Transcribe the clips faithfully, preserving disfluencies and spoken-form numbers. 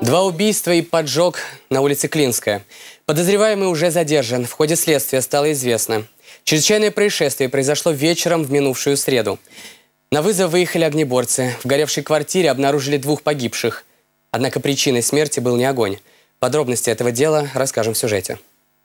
Два убийства и поджог на улице Клинская. Подозреваемый уже задержан. В ходе следствия стало известно. Чрезвычайное происшествие произошло вечером в минувшую среду. На вызов выехали огнеборцы. В горевшей квартире обнаружили двух погибших. Однако причиной смерти был не огонь. Подробности этого дела расскажем в сюжете.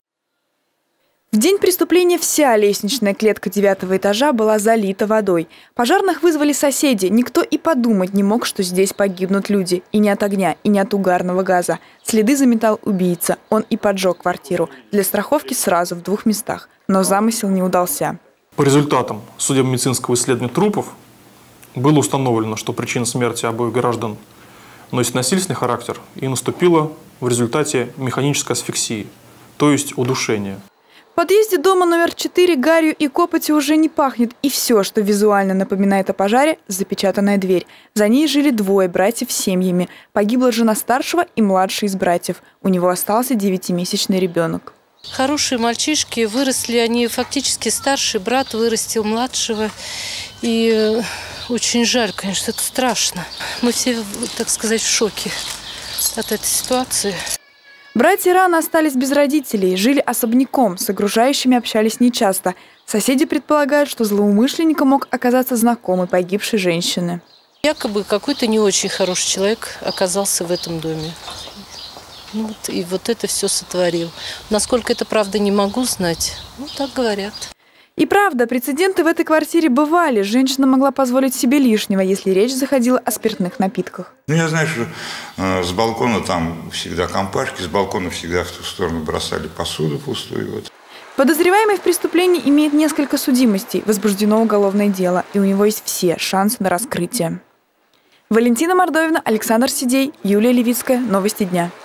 В день преступления вся лестничная клетка девятого этажа была залита водой. Пожарных вызвали соседи. Никто и подумать не мог, что здесь погибнут люди. И не от огня, и не от угарного газа. Следы заметал убийца. Он и поджег квартиру. Для страховки сразу в двух местах. Но замысел не удался. По результатам судебно-медицинского исследования трупов было установлено, что причина смерти обоих граждан носит насильственный характер и наступила в результате механической асфиксии, то есть удушения. В подъезде дома номер четыре гарью и копотью уже не пахнет. И все, что визуально напоминает о пожаре – запечатанная дверь. За ней жили двое братьев с семьями. Погибла жена старшего и младший из братьев. У него остался девятимесячный ребенок. Хорошие мальчишки, выросли они фактически, старший брат вырастил младшего. И очень жаль, конечно, это страшно. Мы все, так сказать, в шоке от этой ситуации. Братья рано остались без родителей, жили особняком, с окружающими общались нечасто. Соседи предполагают, что злоумышленником мог оказаться знакомый погибшей женщины. Якобы какой-то не очень хороший человек оказался в этом доме. Ну, вот, и вот это все сотворил. Насколько это правда, не могу знать. Ну, так говорят. И правда, прецеденты в этой квартире бывали. Женщина могла позволить себе лишнего, если речь заходила о спиртных напитках. Ну, я знаю, что э, с балкона там всегда компашки, с балкона всегда в ту сторону бросали посуду пустую. Вот. Подозреваемый в преступлении имеет несколько судимостей. Возбуждено уголовное дело, и у него есть все шансы на раскрытие. Валентина Мордовина, Александр Сидей, Юлия Левицкая. Новости дня.